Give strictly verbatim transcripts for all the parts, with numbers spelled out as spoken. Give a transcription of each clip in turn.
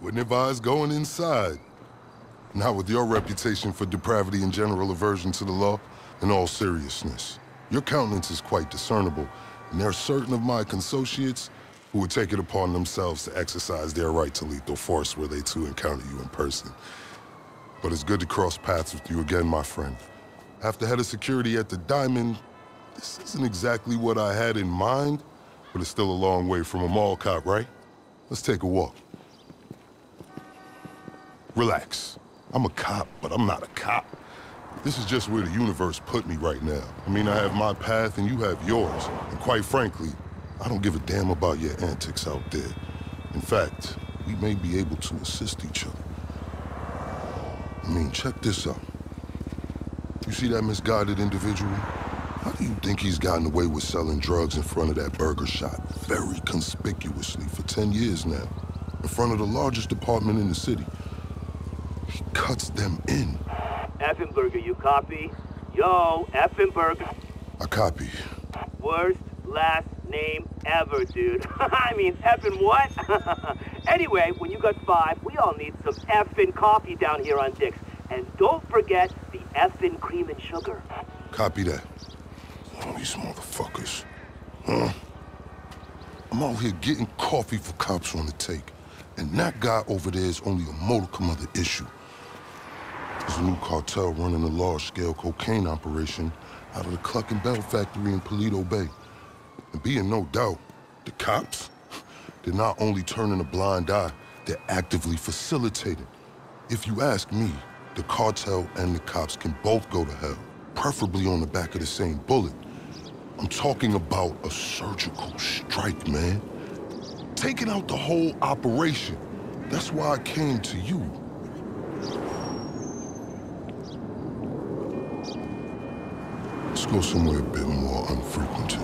Wouldn't advise going inside. Not with your reputation for depravity and general aversion to the law. In all seriousness, your countenance is quite discernible, and there are certain of my consociates who would take it upon themselves to exercise their right to lethal force were they to encounter you in person. But it's good to cross paths with you again, my friend. After head of security at the Diamond, this isn't exactly what I had in mind, but it's still a long way from a mall cop, right? Let's take a walk. Relax. I'm a cop, but I'm not a cop. This is just where the universe put me right now. I mean, I have my path and you have yours. And quite frankly, I don't give a damn about your antics out there. In fact, we may be able to assist each other. I mean, check this out. You see that misguided individual? How do you think he's gotten away with selling drugs in front of that burger shop very conspicuously for ten years now? In front of the largest department in the city. He cuts them in. Effenberger, you copy? Yo, Effenberger. I copy. Worst last name ever, dude. I mean, effing what? Anyway, when you got five, we all need some effing coffee down here on Dick's. And don't forget the effing cream and sugar. Copy that. Oh, these motherfuckers. Huh? I'm out here getting coffee for cops on the take. And that guy over there is only a modicum of the issue. There's a new cartel running a large-scale cocaine operation out of the Cluck and Bell factory in Paleto Bay. And be in no doubt, the cops, they're not only turning a blind eye, they're actively facilitating. If you ask me, the cartel and the cops can both go to hell, preferably on the back of the same bullet. I'm talking about a surgical strike, man. Taking out the whole operation. That's why I came to you. Let's go somewhere a bit more unfrequented.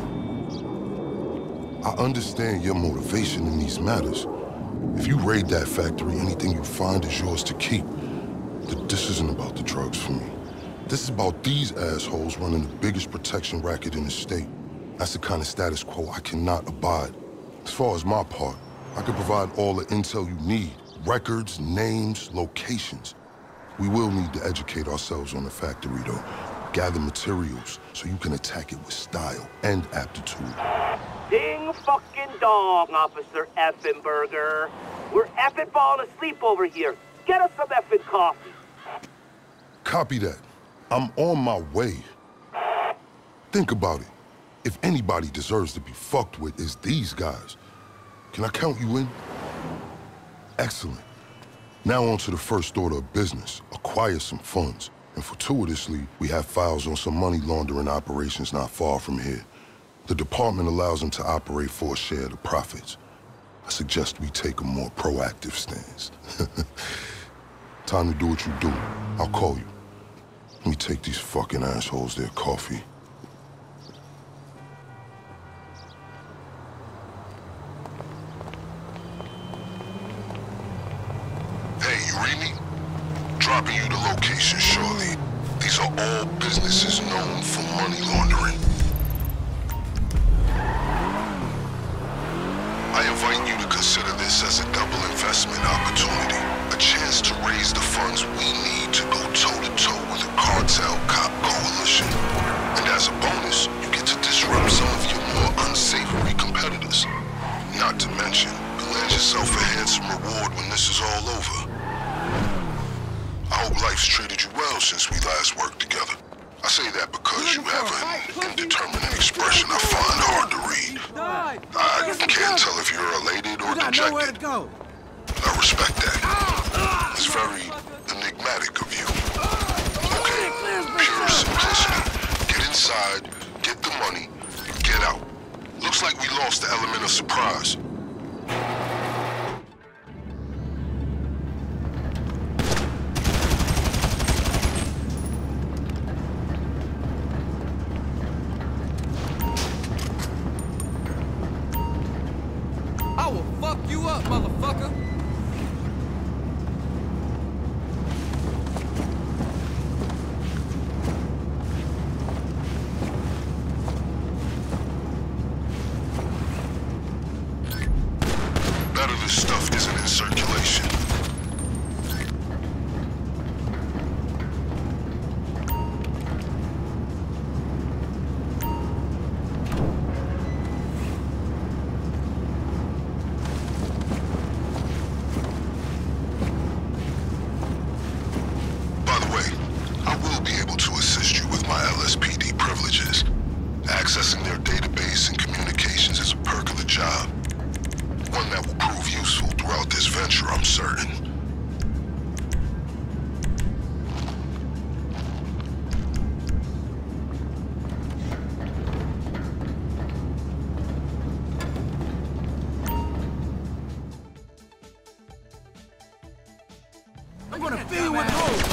I understand your motivation in these matters. If you raid that factory, anything you find is yours to keep. But this isn't about the drugs for me. This is about these assholes running the biggest protection racket in the state. That's the kind of status quo I cannot abide. As far as my part, I can provide all the intel you need. Records, names, locations. We will need to educate ourselves on the factory, though. Gather materials so you can attack it with style and aptitude. Ding fucking dong, Officer Effenberger. We're effing falling asleep over here. Get us some effing coffee. Copy that. I'm on my way. Think about it. If anybody deserves to be fucked with, it's these guys. Can I count you in? Excellent. Now on to the first order of business. Acquire some funds. And fortuitously, we have files on some money laundering operations not far from here. The department allows them to operate for a share of the profits. I suggest we take a more proactive stance. Time to do what you do. I'll call you. Let me take these fucking assholes their coffee. Hey, you read me? Dropping you the location shortly. These are all businesses known for money laundering. I invite you to consider this as a double investment opportunity. A chance to raise the funds we need to go toe-to-toe with a cartel cop coalition. And as a bonus, you get to disrupt some of your more unsavory competitors. Not to mention, you land yourself a handsome reward when this is all over. I hope life's treated you well since we last worked together. I say that because you have an indeterminate expression I find hard to read. I can't tell if you're elated or dejected. I respect that. It's very enigmatic of you. Okay, pure simplicity. Get inside, get the money, get out. Looks like we lost the element of surprise. I will fuck you up, motherfucker! None of this stuff isn't in circulation. adventure, I'm certain. I'm gonna fill you with hope.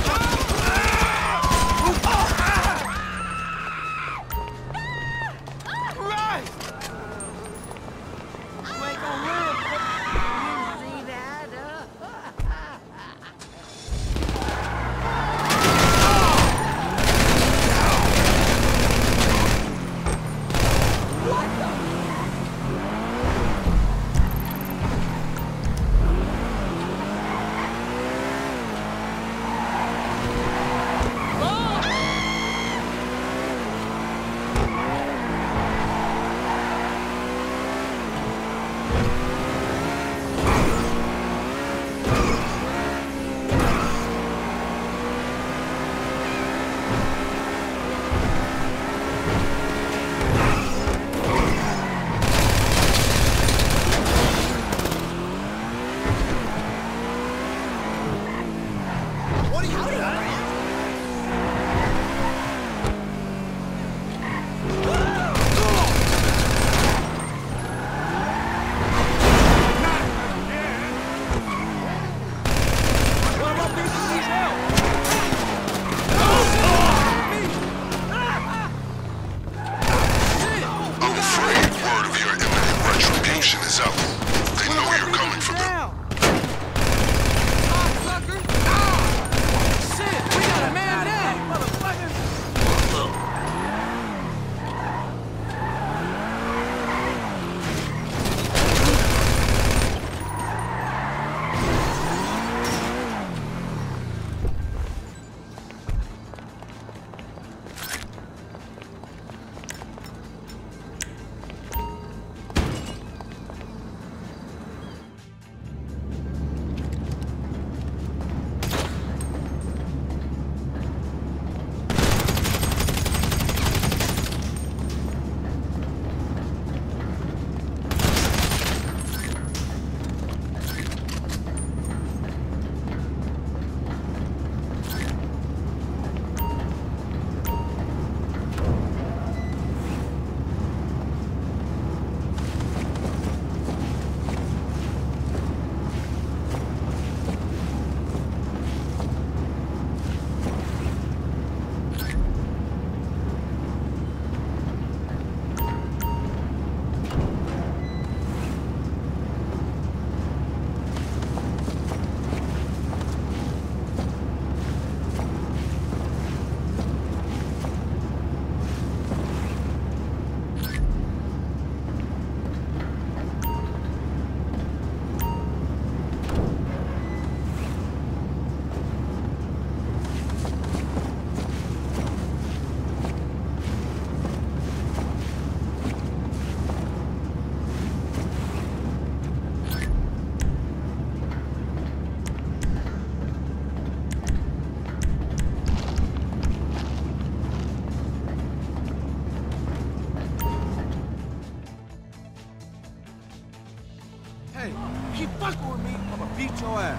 Hey, keep fucking with me, I'ma beat your ass.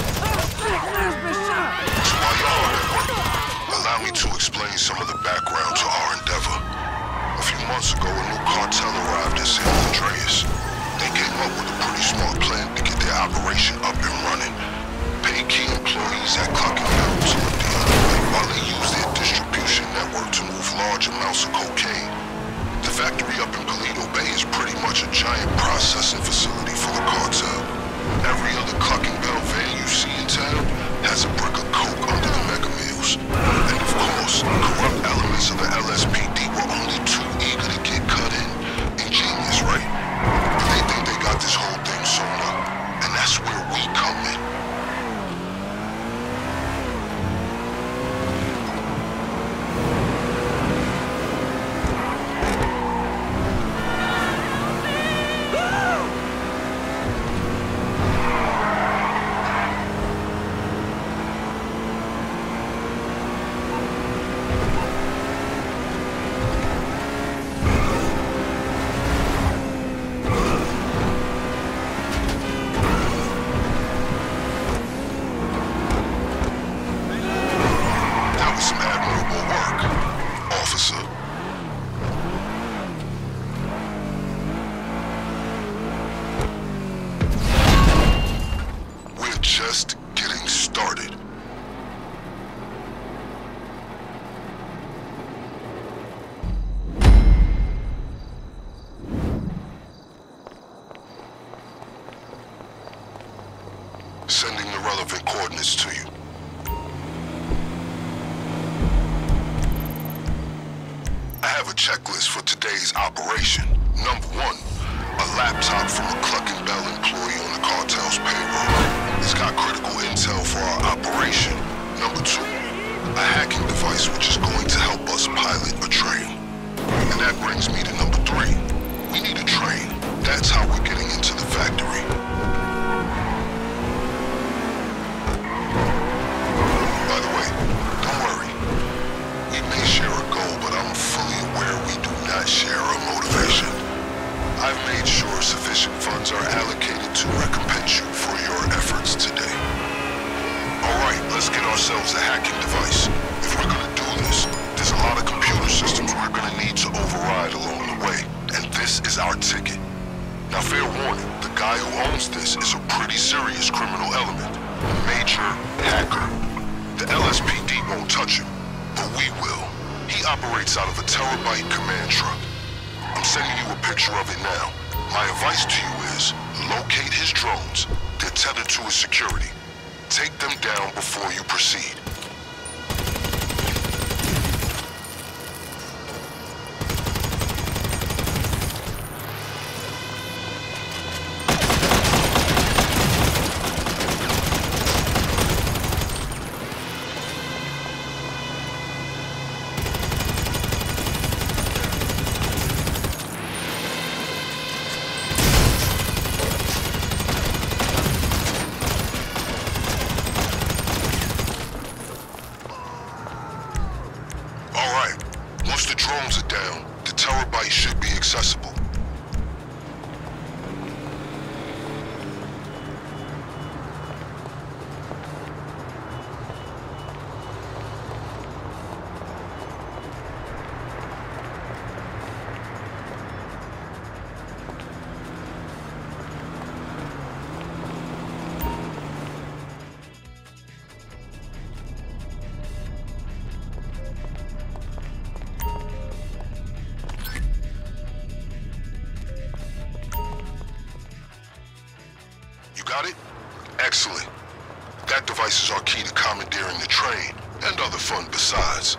Allow me to explain some of the background to our endeavor. A few months ago, a new cartel arrived in San Andreas. They came up with a pretty smart plan to get their operation up and running. Pay key employees at Clucking Bell to look the other way while they use their distribution network to move large amounts of cocaine. The factory up in Paleto Bay is pretty much a giant processing facility for the cartel. Every other Clucking Bell van you see in town has a brick of coke under the mega mills. And of course, corrupt elements of the L S P D were only too eager to get cut in and G started. Sending the relevant coordinates to you. I have a checklist for today's operation. Number one, a laptop from a Clucking Bell employee on the cartel's payroll. It's got critical intel for our operation. Number two, a hacking device which is going to help us pilot a train. And that brings me to number three. We need a train. That's how we're getting into the factory. By the way, don't worry. We may share a goal, but I'm fully aware we do not share a motivation. I've made sure sufficient funds are allocated to recompense you for your efforts today. Alright, let's get ourselves a hacking device. If we're gonna do this, there's a lot of computer systems we're gonna need to override along the way, and this is our ticket. Now, fair warning, the guy who owns this is a pretty serious criminal element, a major hacker. The L S P D won't touch him, but we will. He operates out of a Terabyte command truck. I'm sending you a picture of it now. My advice to you is, locate his drones. They're tethered to his security. Take them down before you proceed. Once the drones are down, the Terabyte should be accessible. Got it? Excellent. That device is our key to commandeering the train, and other fun besides.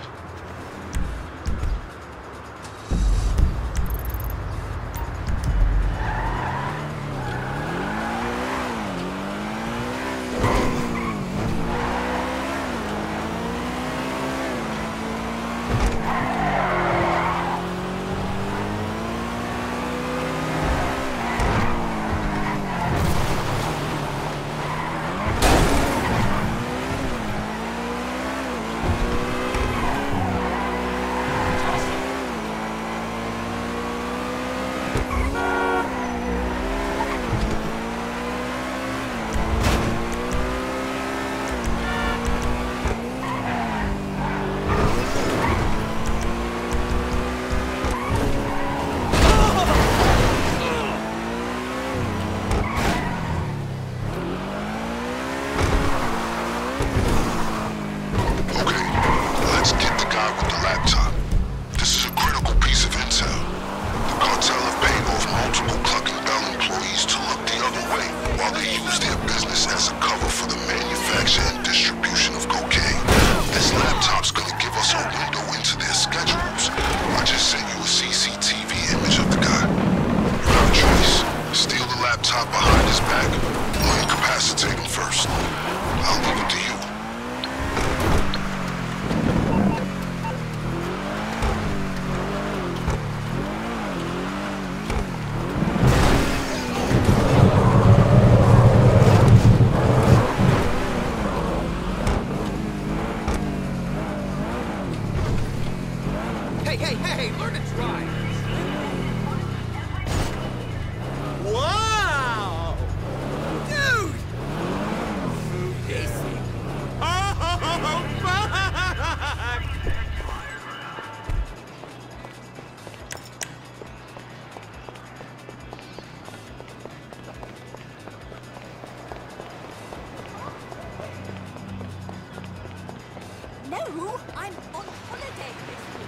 you? I'm on holiday this week.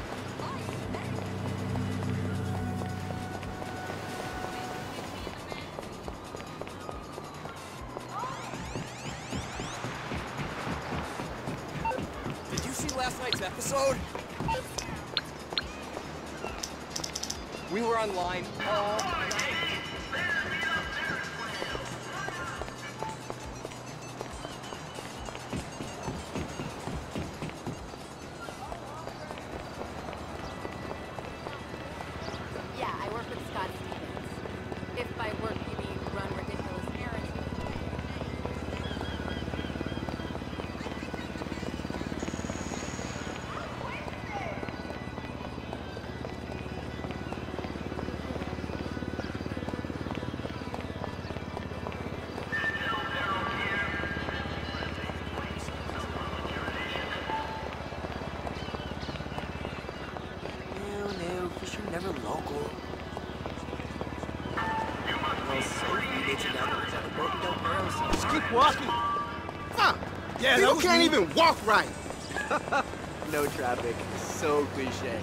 Did you see last night's episode? We were online all night. Yeah, I work with Scott Stevens. If by work you mean run ridiculous errands. No, no, Fisher never local. Well, Sophie needs another down the boat and don't barrel, so Just keep walking. Fuck. Yeah, People that was can't me. even walk right. no traffic. So cliche.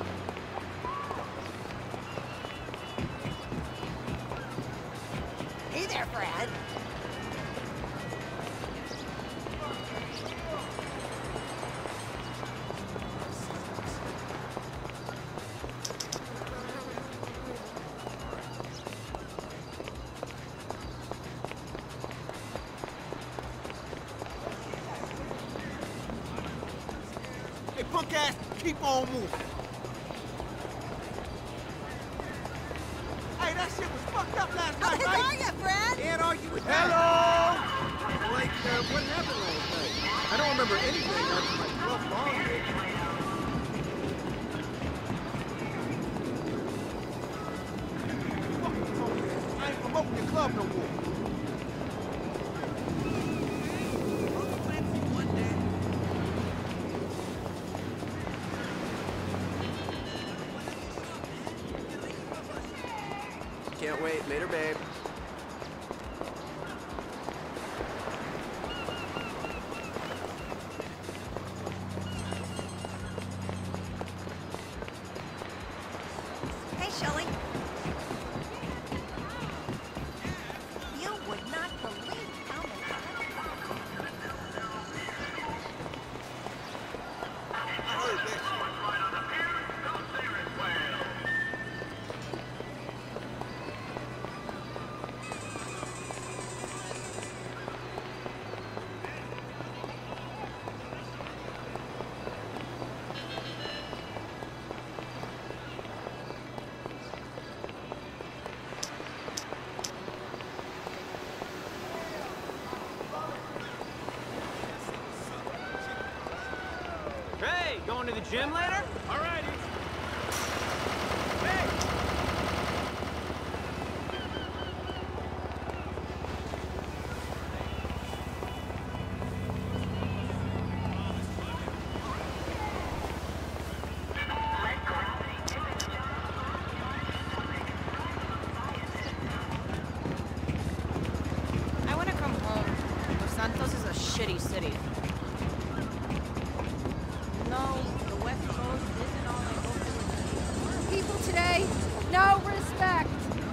Hey there, Fred. Hey, punk ass, keep on moving. Hey, that shit was fucked up last night, How are right? you, Fred? Can't argue with that. Hello. Like, uh, what happened last night? I don't remember anything after my twelfth long day. Fucking phone. I ain't promoting the club no more. Can't wait. Later, babe. Hey, Shelley. You would not believe how many... I heard that shit. Hey, going to the gym later? All righty. I want to come home. Los Santos is a shitty city. No, the West Coast isn't all I hope it would be. People today, no respect.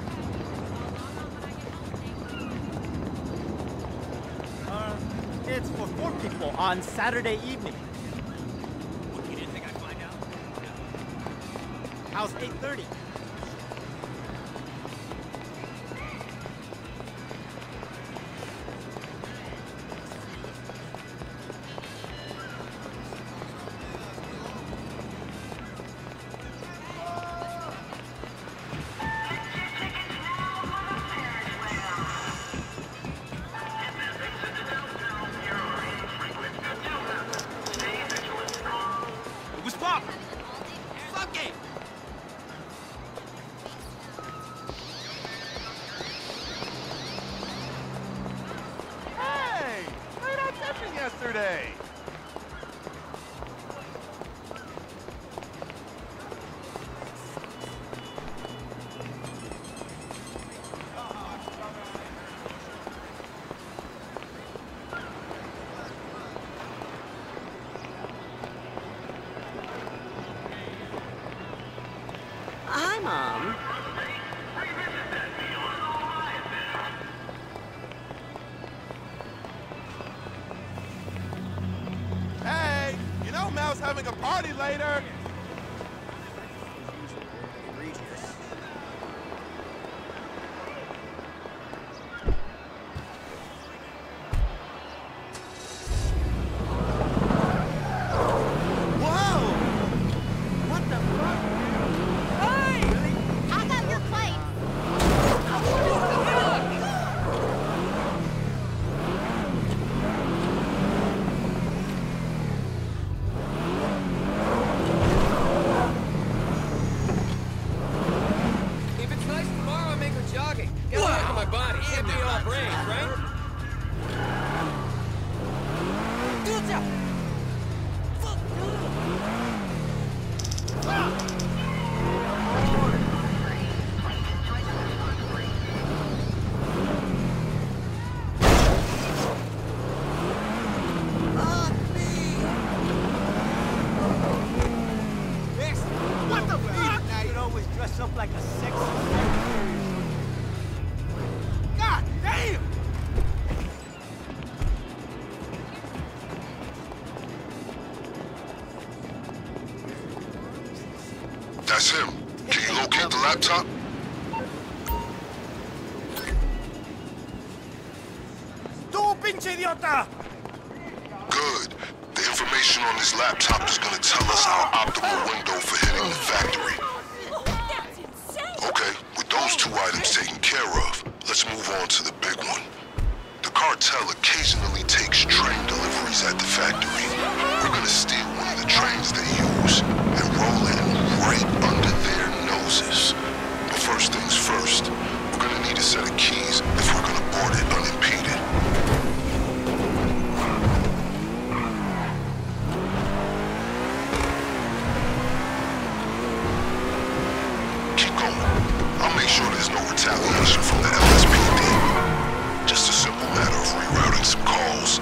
Uh, it's for four people on Saturday evening. You didn't think I'd find out? How's eight thirty? It was Pop. Fuck it. Hey! Played out session yesterday! having a party later. That's him. Can you locate the laptop? ¡Tú, pinche idiota! Good. The information on this laptop is gonna tell us our optimal window for hitting the factory. That's insane! Okay, with those two items taken care of, let's move on to the big one. The cartel occasionally takes train deliveries at the factory. We're gonna steal one of the trains they use and roll it right under their noses. But first things first, we're gonna need a set of keys if we're gonna board it unimpeded. Keep going. I'll make sure there's no retaliation from the L S P D. Just a simple matter of rerouting some calls.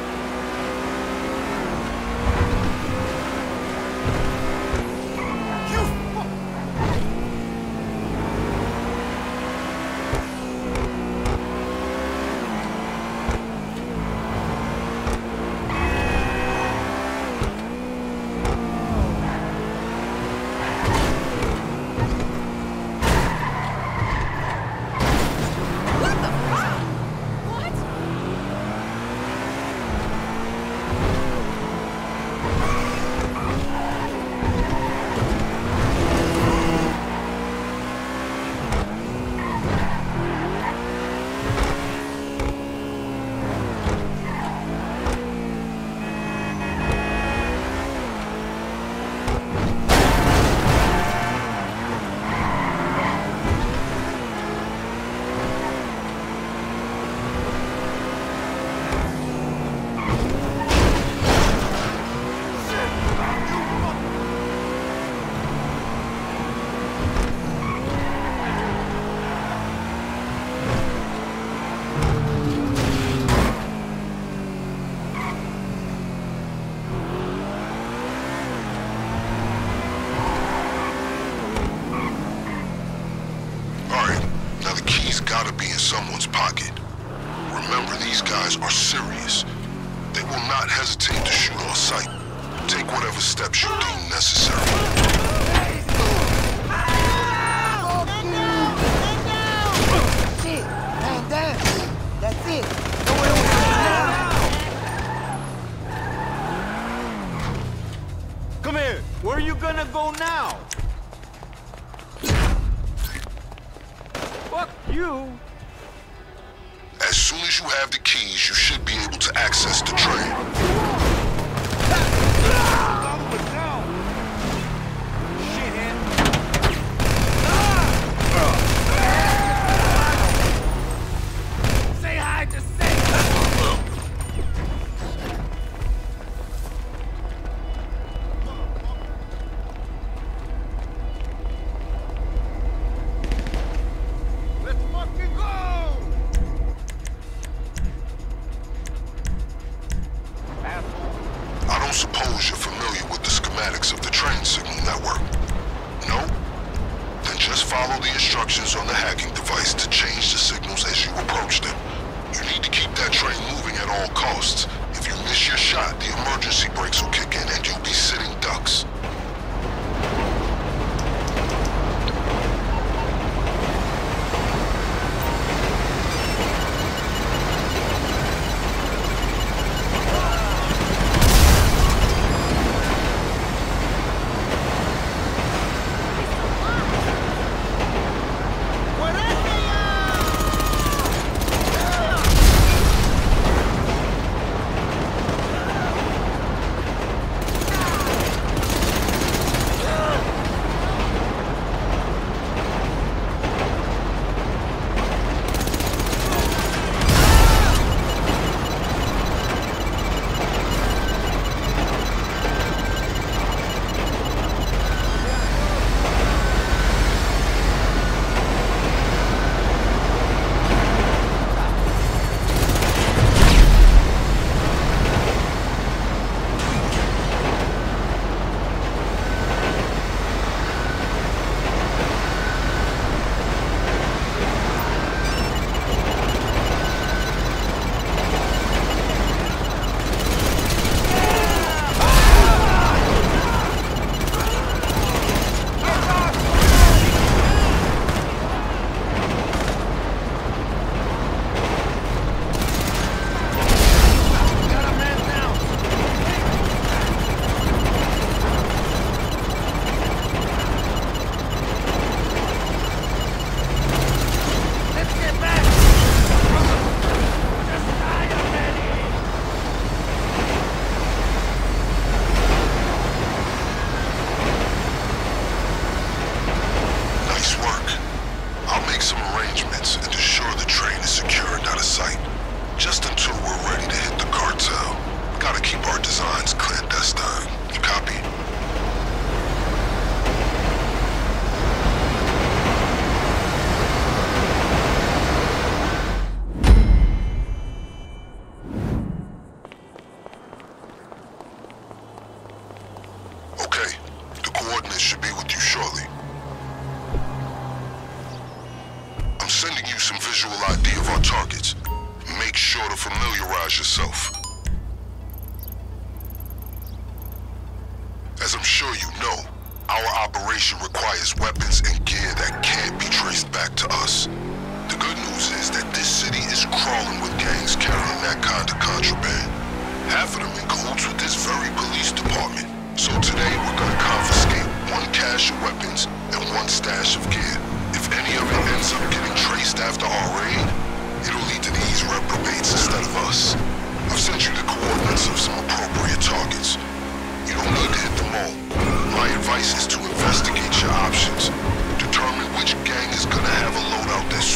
Gotta be in someone's pocket. Remember, these guys are serious. They will not hesitate to shoot on sight. Take whatever steps you deem necessary. Shit, man down. That's it. Come here. Where are you gonna go now? Fuck you. As soon as you have the keys, you should be able to access the train. Say hi to Say. Let's fucking go! I don't suppose you're familiar with the schematics of the train signal network. No? Then just follow the instructions on the hacking device to change the signals as you approach them. You need to keep that train moving at all costs. If you miss your shot, the emergency brakes will kick in and you'll be sitting Dix. As I'm sure you know, our operation requires weapons and gear that can't be traced back to us. The good news is that this city is crawling with gangs carrying that kind of contraband. Half of them in cahoots with this very police department. So today we're gonna confiscate one cache of weapons and one stash of gear. If any of it ends up getting traced after our raid, it'll lead to these reprobates instead of us. I've sent you the coordinates of some appropriate targets. You don't need to hit them all. My advice is to investigate your options. Determine which gang is gonna have a loadout that's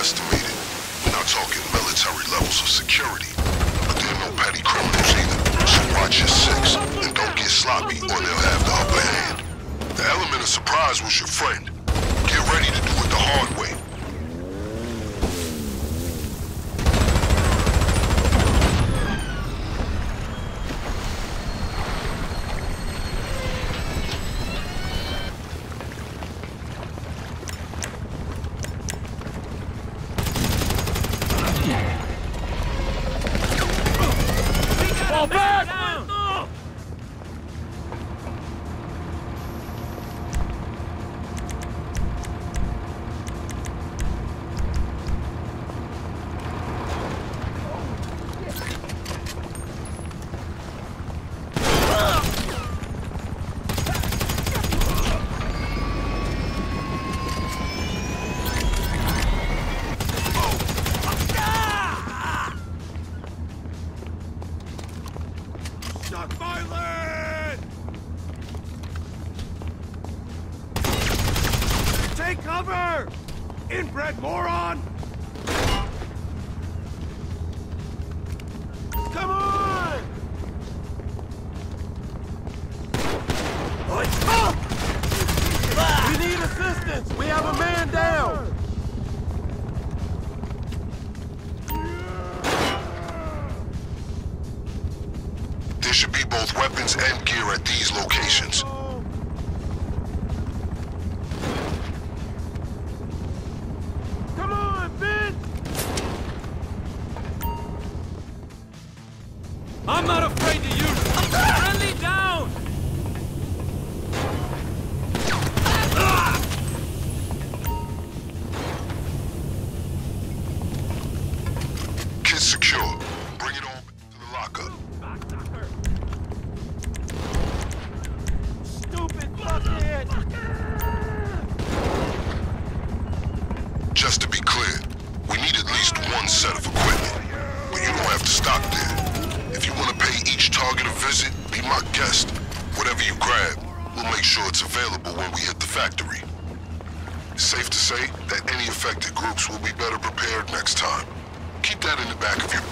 underestimated. We're not talking military levels of security, but there are no petty criminals either. So watch your six, and don't get sloppy or they'll have the upper hand. The element of surprise was your friend. Get ready to do it the hard way. Fall back! Shock violent! Take cover! Inbred moron! Come on! We need assistance! We have a man down! There should be both weapons and gear at these locations. Come on, Vince! I'm not afraid to use it. Friendly down! Kit secure. Bring it on to the lockup. Stupid fuckhead! Just to be clear, we need at least one set of equipment. But you don't have to stop there. If you want to pay each target a visit, be my guest. Whatever you grab, we'll make sure it's available when we hit the factory. It's safe to say that any affected groups will be better prepared next time. Keep that in the back of your...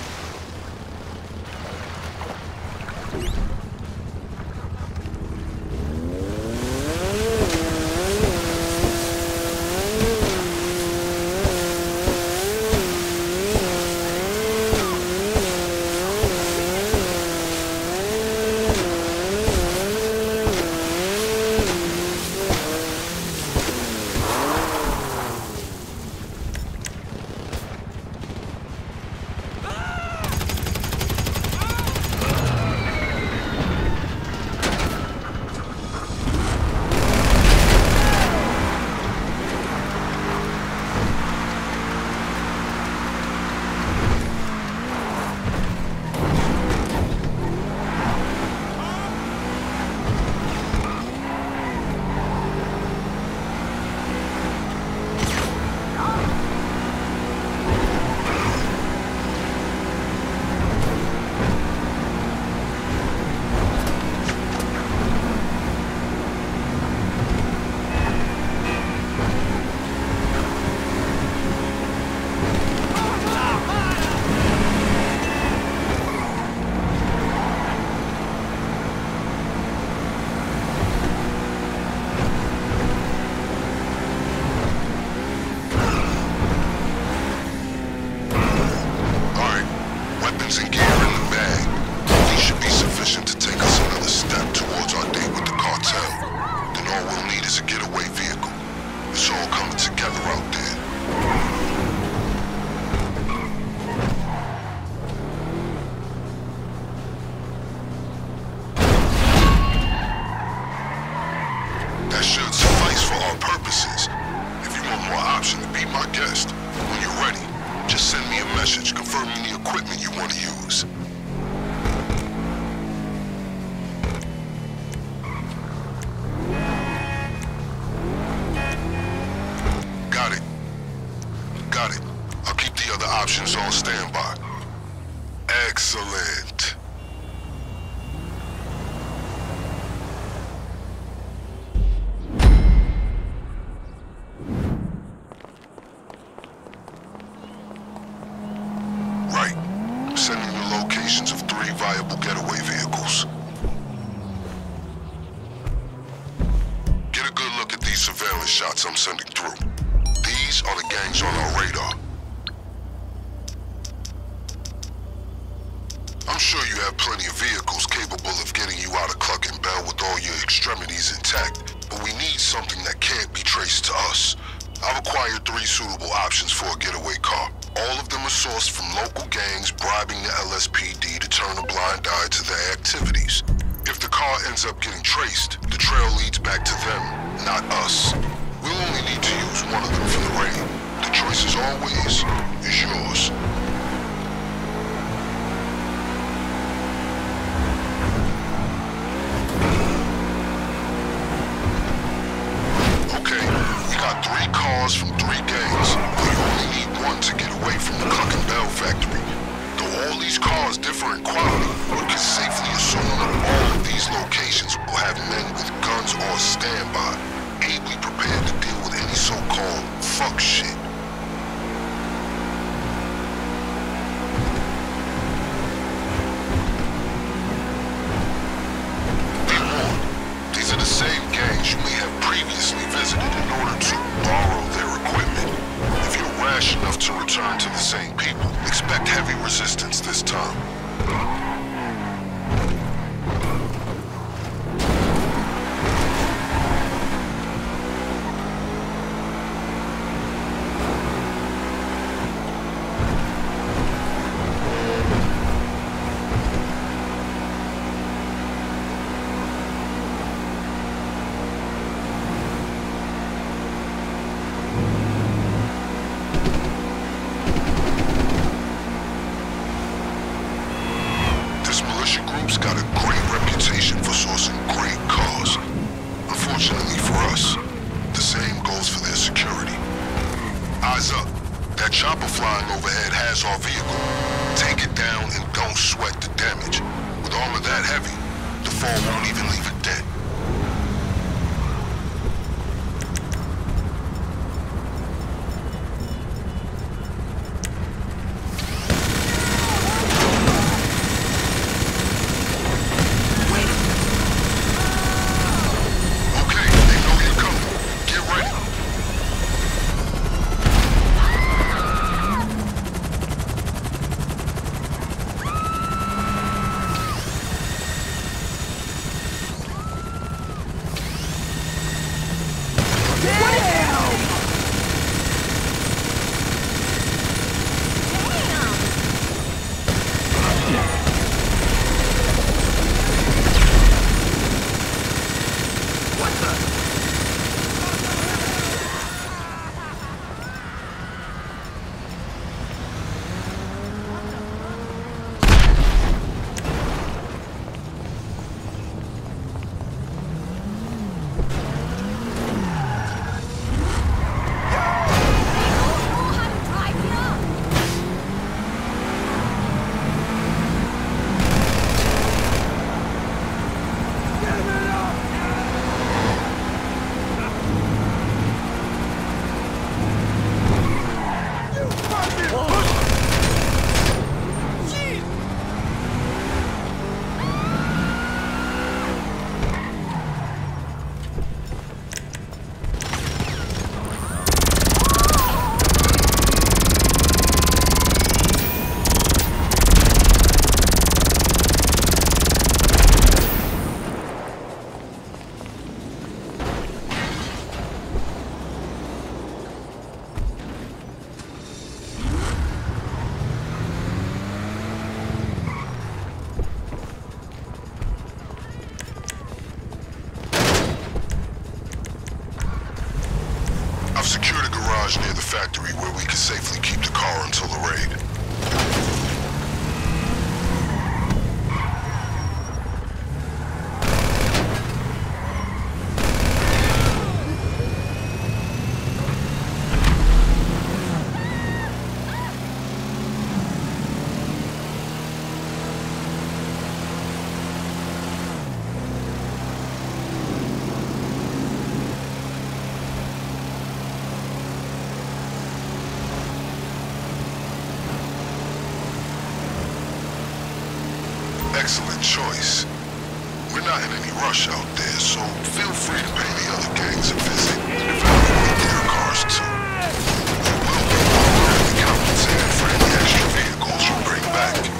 Ah! viable getaway vehicles. Get a good look at these surveillance shots I'm sending through. These are the gangs on our radar. I'm sure you have plenty of vehicles capable of getting you out of Cluck and Bell with all your extremities intact, but we need something that can't be traced to us. I've acquired three suitable options for a getaway car. All of them are sourced from local gangs bribing the L S P D to turn a blind eye to their activities. If the car ends up getting traced, the trail leads back to them, not us. We'll only need to use one of them for the raid. The choice, as always, is yours. Three cars from three gangs. We only need one to get away from the Cluck and Bell factory. Though all these cars differ in quality, we can safely assume that all of these locations will have men with guns or standby, ably prepared to deal with any so-called fuck shit. Be warned, these are the same gangs you may have previously visited in order to borrow their equipment. If you're rash enough to return to the same people, expect heavy resistance this time. Got a great reputation for sourcing great cars. Unfortunately for us, the same goes for their security. Eyes up. That chopper flying overhead has our vehicle. Take it down and don't sweat the damage. With armor that heavy, the fall won't even leave it dead. I've secured a garage near the factory where we can safely keep the car until the raid. Excellent choice. We're not in any rush out there, so feel free to pay the other gangs a visit and evaluate their cars too. You will be appropriately compensated for any extra vehicles you bring back.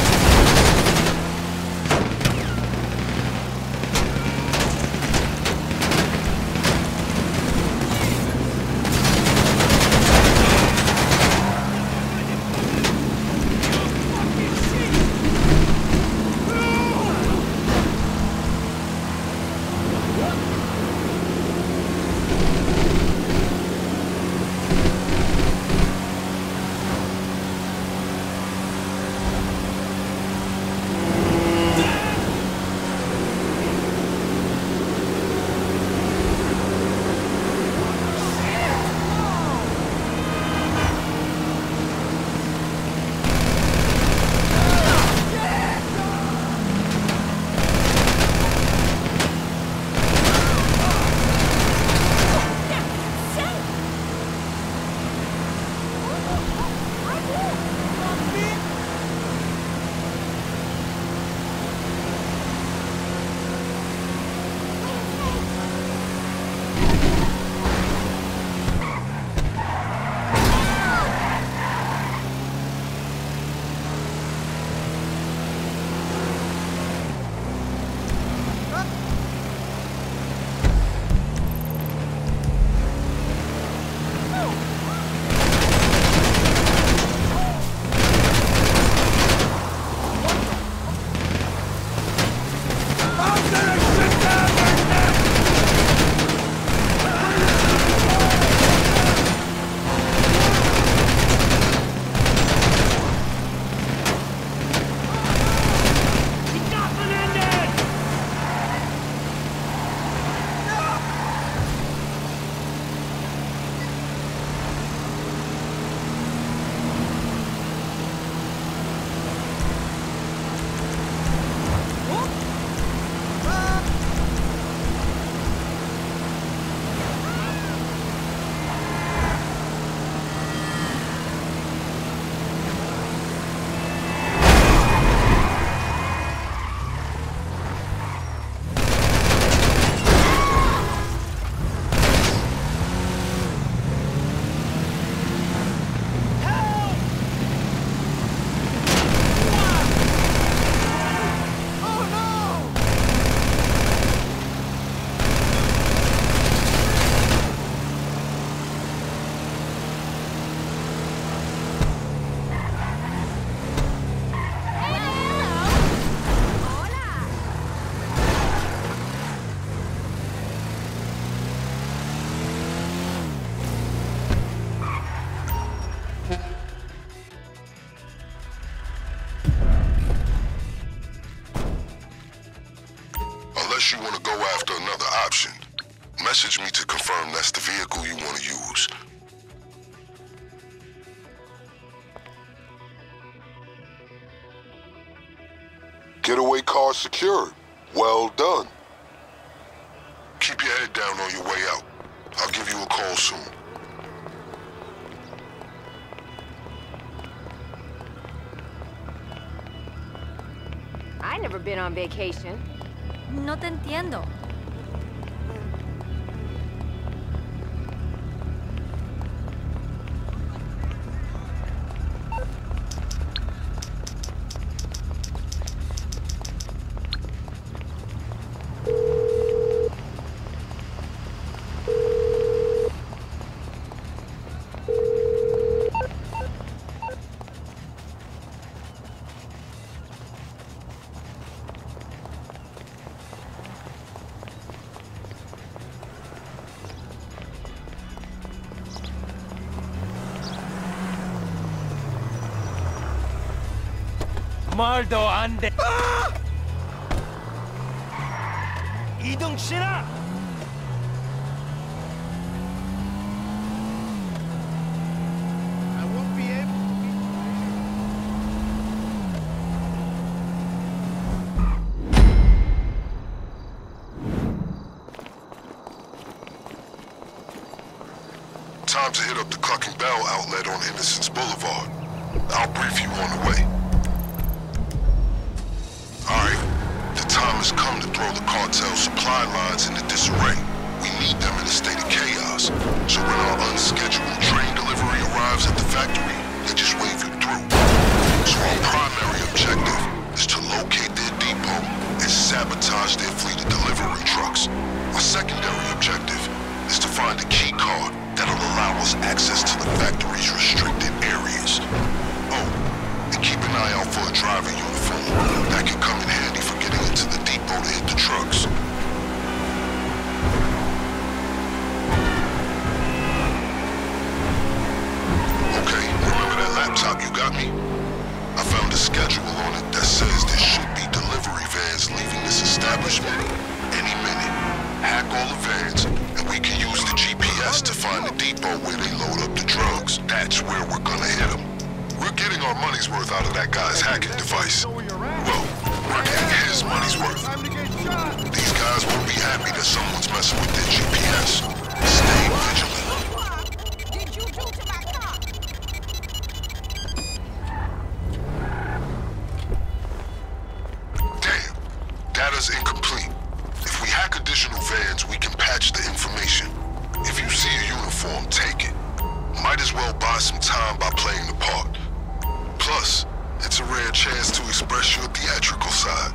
Unless you want to go after another option, message me to confirm that's the vehicle you want to use. Getaway car secured. Well done. Keep your head down on your way out. I'll give you a call soon. I've never been on vacation. No te entiendo. 말도 안 돼. 이동신아! I won't be able Time to hit up the Clucking Bell outlet on Innocence Boulevard. I'll brief you on the way. cartel supply lines into disarray. We need them in a state of chaos. So when our unscheduled train delivery arrives at the factory, they just wave you through. So our primary objective is to locate their depot and sabotage their fleet of delivery trucks. Our secondary objective is to find a key card that'll allow us access to the factory's restricted areas. Oh, and keep an eye out for a driver uniform. That can come in handy for getting into the depot to hit the trucks. Okay, remember that laptop you got me? I found a schedule on it that says there should be delivery vans leaving this establishment any minute. Hack all the vans, and we can use the G P S to find the depot where they load up the drugs. That's where we're gonna hit them. We're getting our money's worth out of that guy's hacking device. Well, we're getting his money's worth. These guys won't be happy that someone's messing with their G P S. Stay vigilant. Did you do to my car? Damn, data's incomplete. If we hack additional vans, we can patch the information. If you see a uniform, take it. Might as well buy some time by playing the part. Plus, it's a rare chance to express your theatrical side.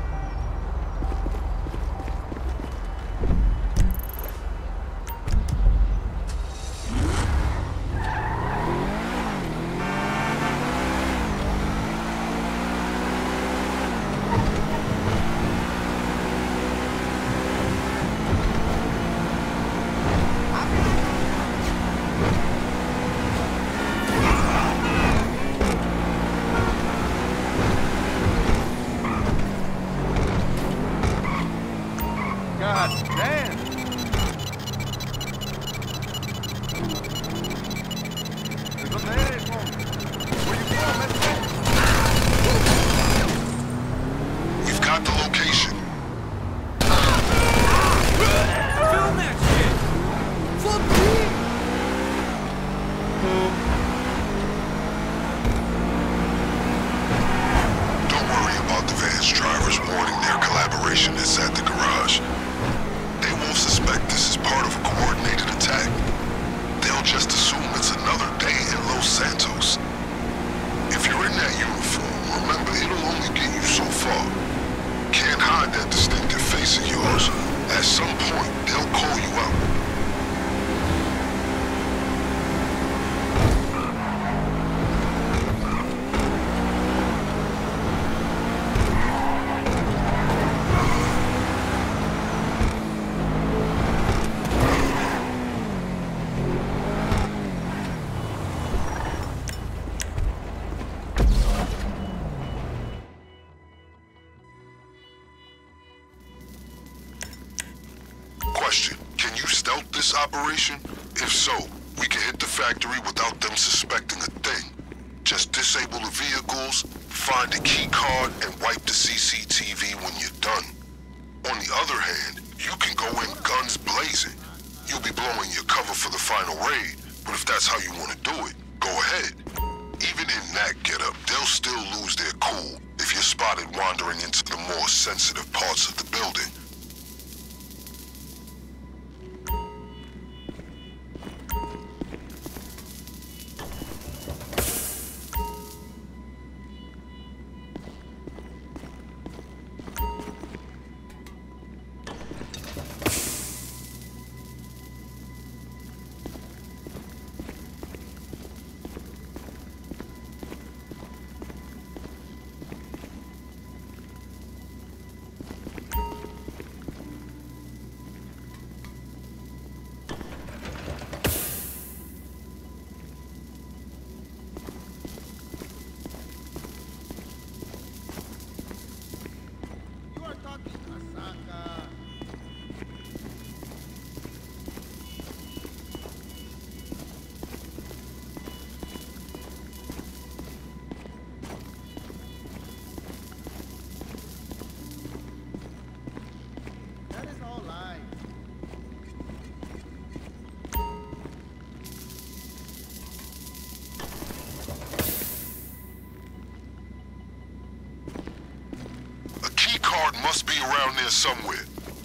God damn! ¿De dónde eres, hombre? Where you from, man? We've got the location. Film that shit! Fuck me! Don't worry about the van's drivers warning their collaboration is at the garage. They won't suspect this is part of a coordinated attack. They'll just assume it's another day in Los Santos. If you're in that uniform, remember it'll only get you so far. Can't hide that distinctive face of yours. At some point, they'll call you out. Question, can you stealth this operation? If so, we can hit the factory without them suspecting a thing. Just disable the vehicles, find a key card, and wipe the C C T V when you're done. On the other hand, you can go in guns blazing. You'll be blowing your cover for the final raid, but if that's how you want to do it, go ahead. Even in that getup, they'll still lose their cool if you're spotted wandering into the more sensitive parts of the building. Must be around there somewhere.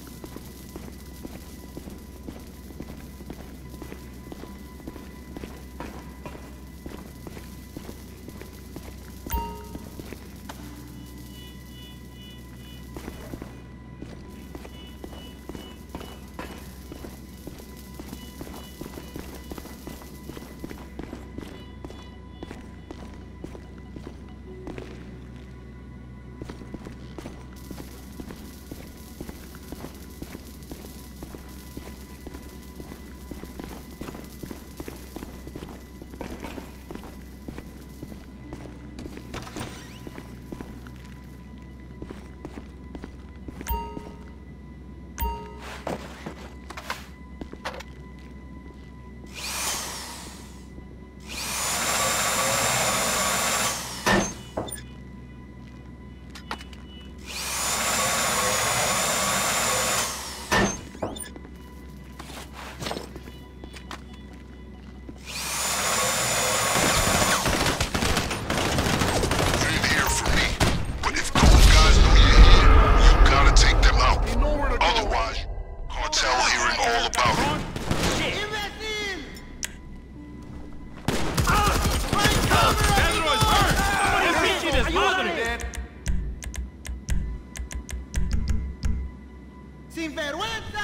Sin vergüenza!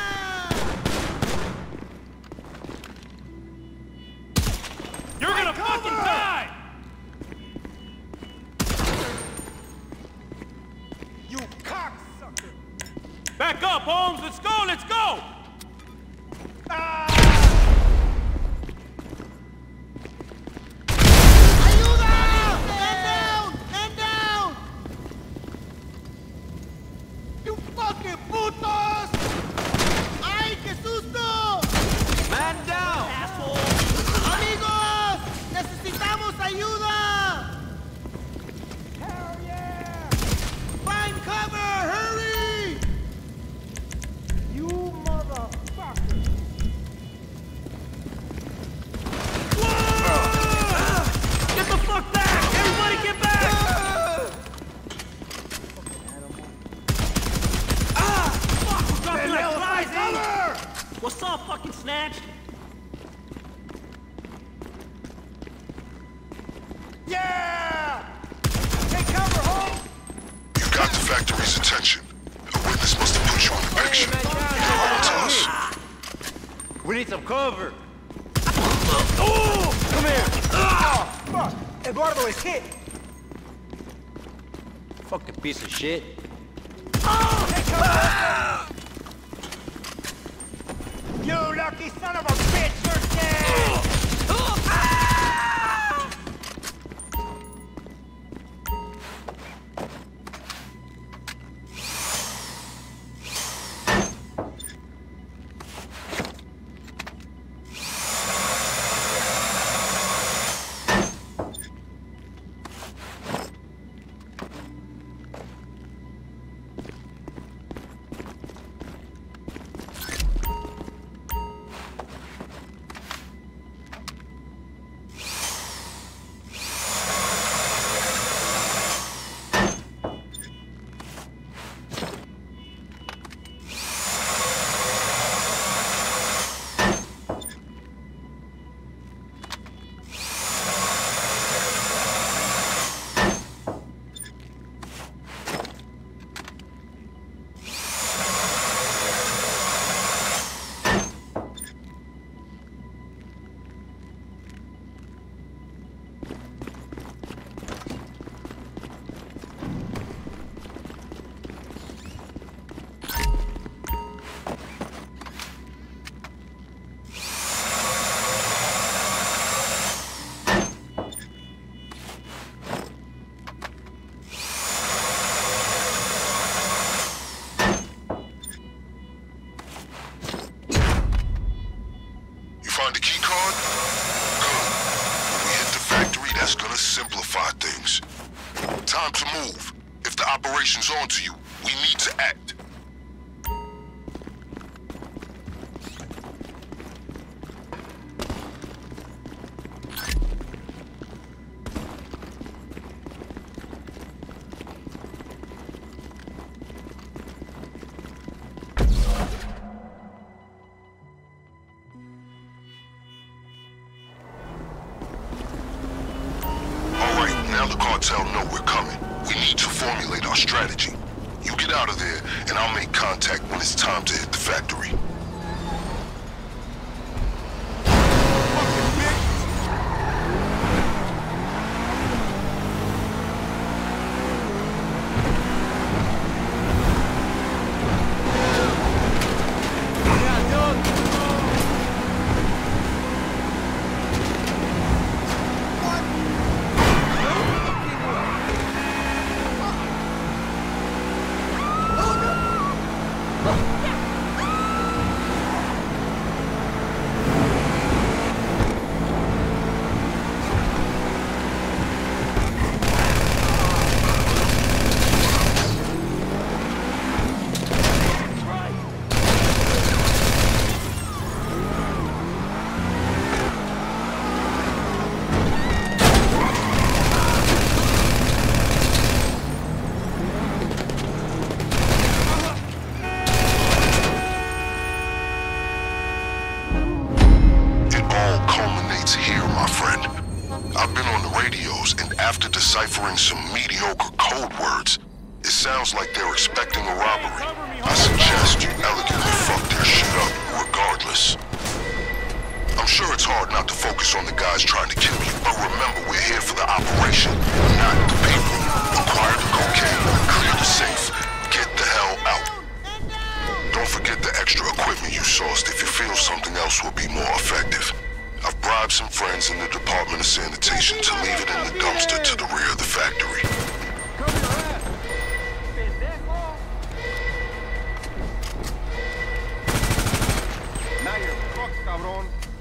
You're gonna fucking die! You cocksucker! Back up, Holmes! Let's go, let's go! ¡Ayuda! ¡Man down! ¡Man down! ¡You fucking putos! ¡Ay, qué susto! Man down, asshole! ¡Amigos! ¡Necesitamos ayuda! Hell yeah! Find cover! Hurry! You motherfucker! Get the fuck back! Everybody get back! Ah! Fuck! We're dropping like flies, eh? What's up, fucking snatch? Yeah! Take cover, home! You got the factory's attention. A witness must have put you in the picture. Come on to us. We need some cover. Oh! Come here. Oh, fuck! Eduardo is hit! Fucking piece of shit. You lucky son of a bitch, you're dead! Find the key card? Good. When we hit the factory, that's gonna simplify things. Time to move. If the operation's on to you, we need to act. Now the cartel know we're coming. We need to formulate our strategy. You get out of there, and I'll make contact when it's time to hit the factory. After deciphering some mediocre code words, it sounds like they're expecting a robbery. I suggest you elegantly fuck their shit up, regardless. I'm sure it's hard not to focus on the guys trying to kill you, but remember we're here for the operation, not the people. Acquire the cocaine, clear the safe, get the hell out. Don't forget the extra equipment you sourced if you feel something else will be more effective. I've bribed some friends in the Department of Sanitation to leave it in the dumpster to the rear of the factory. Now you're fucked, cabrón.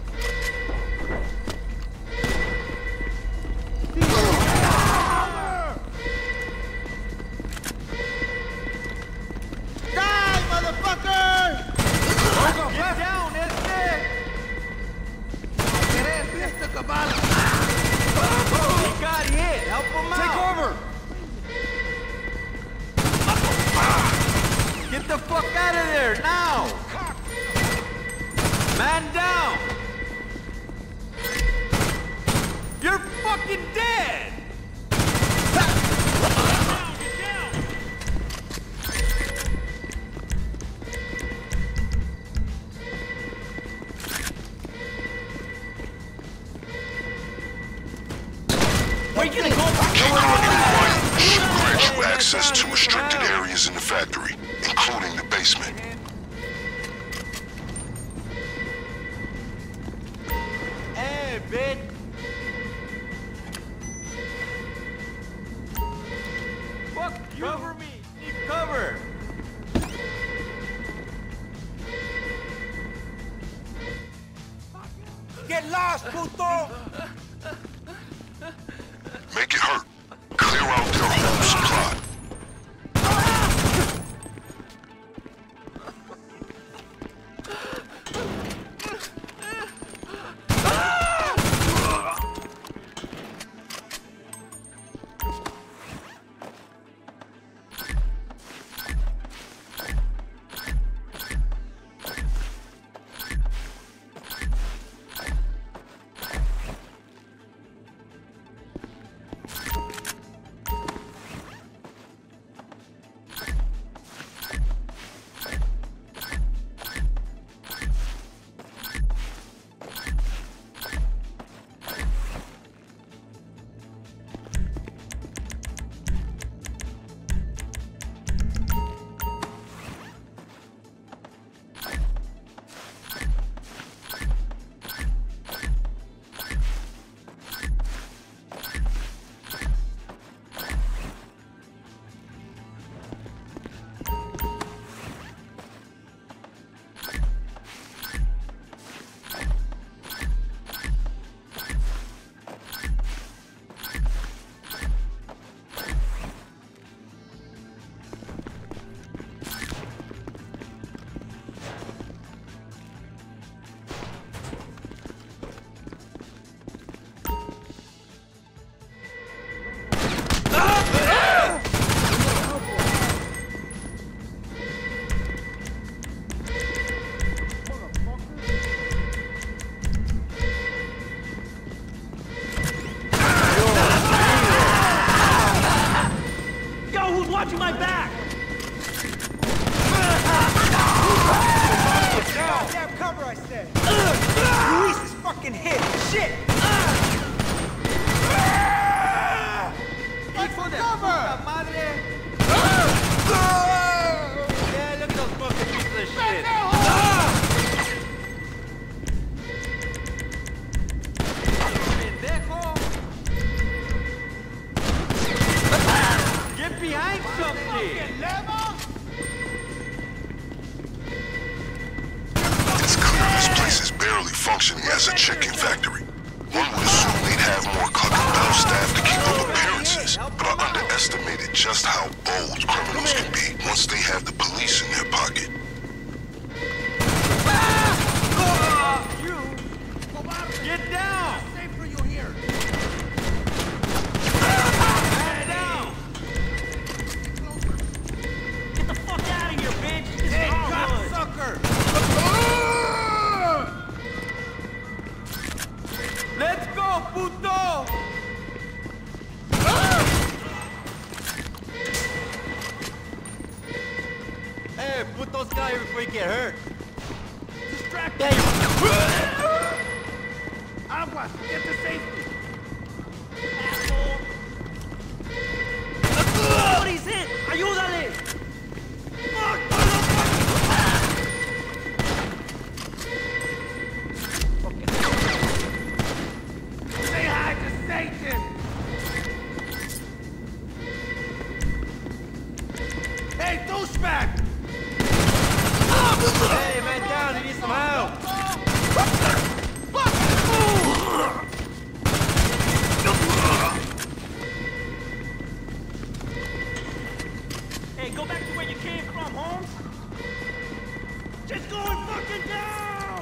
Die, motherfucker! Get down, este! He got hit. Help him out. Take over. Get the fuck out of there now. Man down. You're fucking dead. Keep running quiet should grant you access to restricted areas in the factory, including the basement. Hey, bitch. Fuck you. Cover me. Need cover. Get lost, puto. Make it hurt. Clear out their whole supply. Watching my back! Goddamn cover, I said! Luis is fucking hit! Shit! Hijo de puta madre! Yeah, look at those fucking pieces of shit! Get behind something! It's clear this place is barely functioning as a chicken factory. One would assume they'd have more Cluck and Bell staff to keep up appearances, but I underestimated just how bold criminals can be once they have the police in their pocket. You! Get down! Safe for you here! Get down! Get the fuck out of here, bitch! This hey, cocksucker! Let's go, puto! Hey, put those guys here before you get hurt. Distract There you Aguas, get to safety. What is it? Ayúdale! Fuck, motherfucker! Say hi to Satan! Hey, douchebag! Hey, man down, he needs some help! Hey, go back to where you came from, Holmes! Just going fucking down!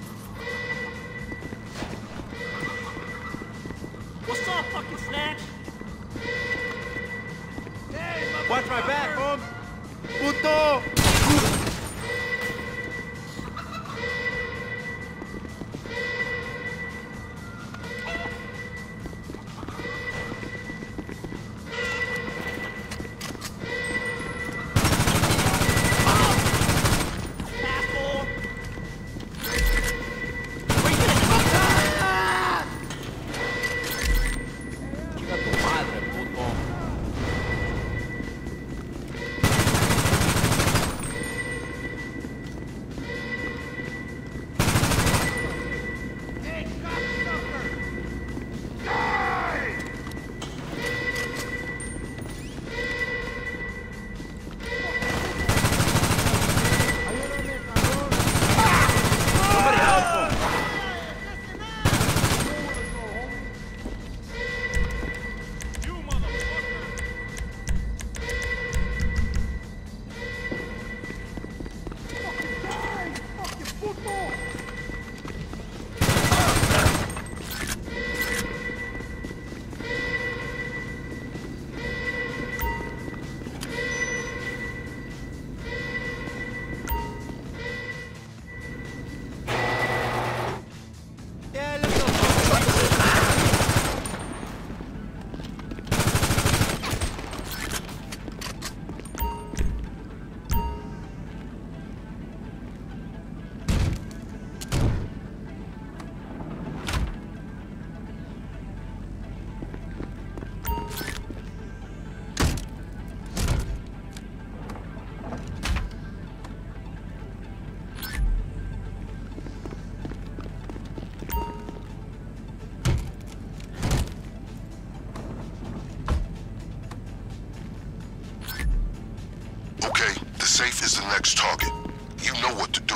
What's up, fucking snatch? Hey, Watch my back, motherfucker! Holmes! Puto! Hey, cocksucker! Die! Somebody help him! You motherfucker! Yeah, let's go. Okay, the safe is the next target. You know what to do.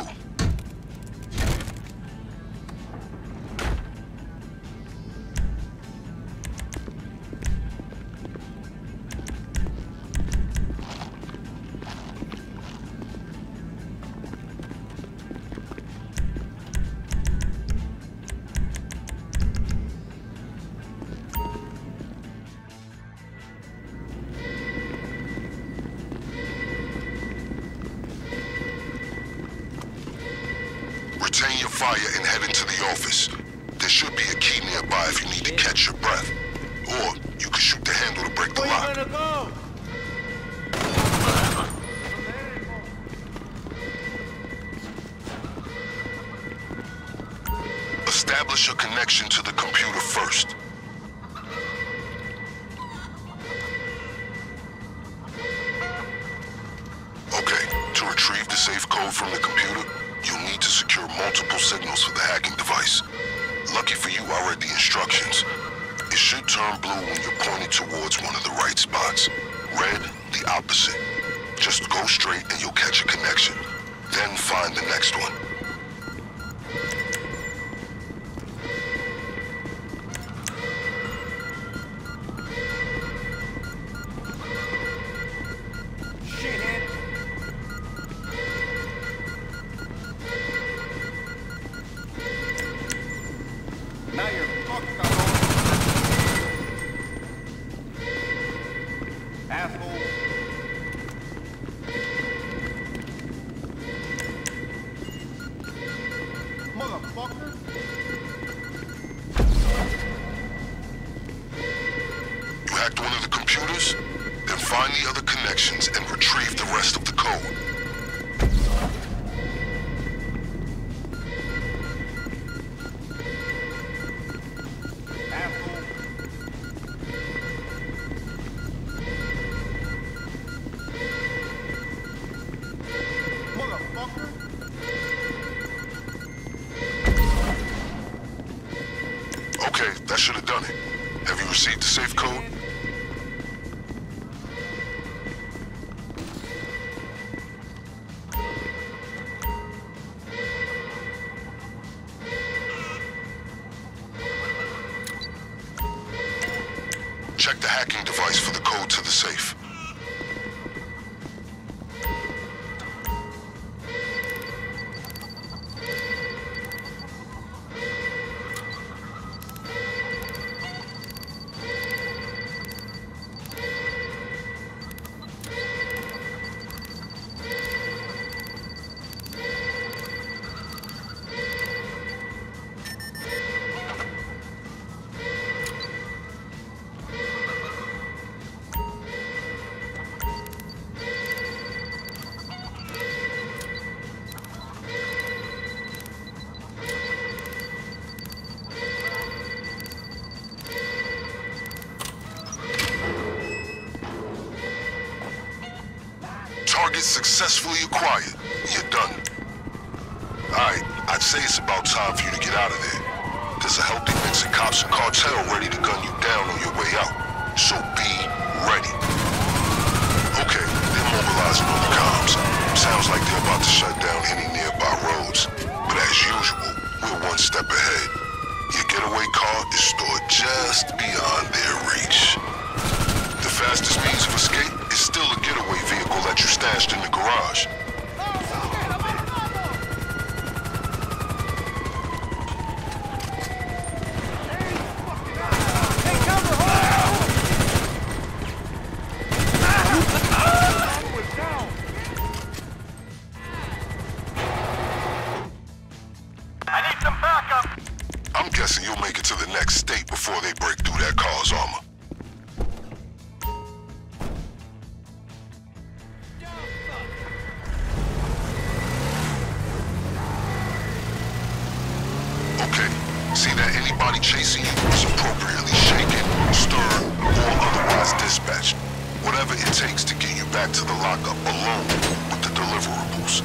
Retain your fire and head into the office. There should be a key nearby if you need to catch your breath. Or you can shoot the handle to break the Where you lock. gonna go? Establish a connection to the computer first. Okay, to retrieve the safe code from the computer, you'll need to secure multiple signals for the hacking device. Lucky for you, I read the instructions. It should turn blue when you're pointed towards one of the right spots. Red, the opposite. Just go straight and you'll catch a connection. Then find the next one. Now you're fucked up. Asshole. Motherfucker. You hacked one of the computers? Then find the other connections and retrieve the rest of the code. Walker? Okay, that should have done it. Have you received the safe code? Check the hacking device for the code to the safe. Target successfully acquired. You're done. Alright, I'd say it's about time for you to get out of there. There's a healthy mix of cops and cartel ready to gun you down on your way out. So be ready. Okay, they're mobilizing on the comms. Sounds like they're about to shut down any nearby roads. But as usual, we're one step ahead. Your getaway car is stored just beyond their reach. The fastest means of escape is still a getaway vehicle that you stashed in the garage. I'm guessing you'll make it to the next state before they break through that car's armor. Okay, see that anybody chasing you is appropriately shaken, stirred, or otherwise dispatched. Whatever it takes to get you back to the lockup alone with the deliverables.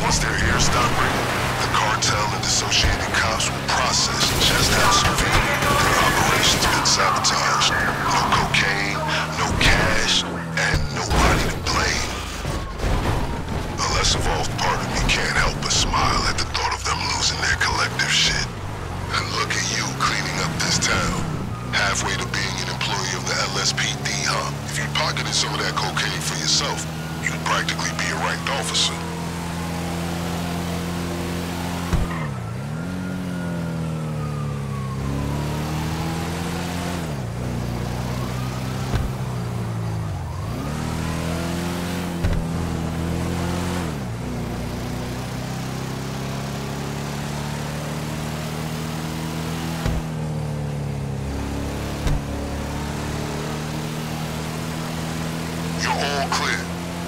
Once their ears stop ringing, the cartel and associated cops will process just how severe their operations been sabotaged. No cocaine, no cash, and nobody to blame. A less evolved part of me can't help but smile at the thought of them losing their collective shit. And look at you cleaning up this town. Halfway to being an employee of the L S P D, huh? If you pocketed some of that cocaine for yourself, you'd practically be a ranked officer. You're all clear.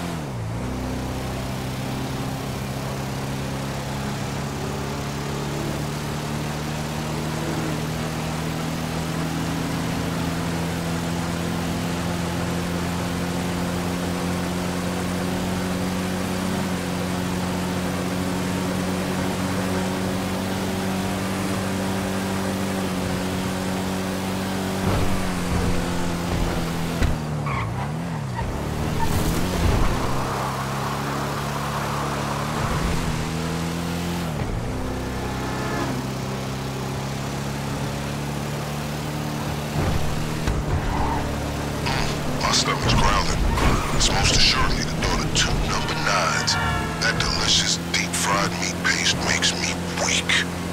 My stomach's growling. It's most assuredly the thought of two number nines. That delicious deep-fried meat paste makes me weak.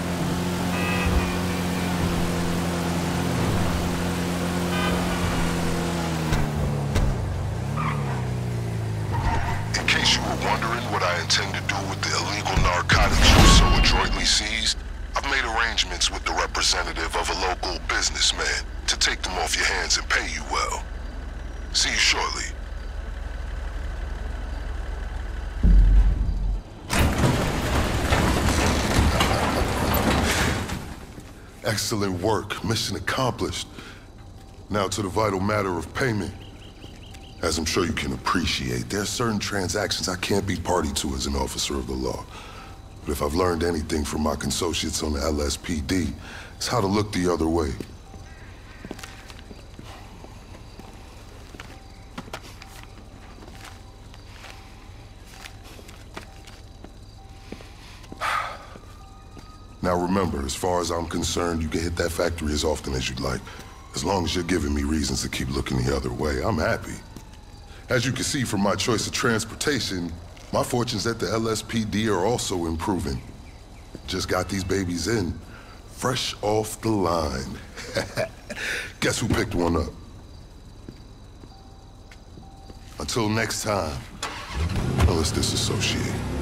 In case you were wondering what I intend to do with the illegal narcotics you so adroitly seized, I've made arrangements with the representative of a local businessman to take them off your hands and pay you well. See you shortly. Excellent work. Mission accomplished. Now to the vital matter of payment. As I'm sure you can appreciate, there are certain transactions I can't be party to as an officer of the law. But if I've learned anything from my consociates on the L S P D, it's how to look the other way. Now remember, as far as I'm concerned, you can hit that factory as often as you'd like. As long as you're giving me reasons to keep looking the other way, I'm happy. As you can see from my choice of transportation, my fortunes at the L S P D are also improving. Just got these babies in, fresh off the line. Guess who picked one up? Until next time, well, let's disassociate.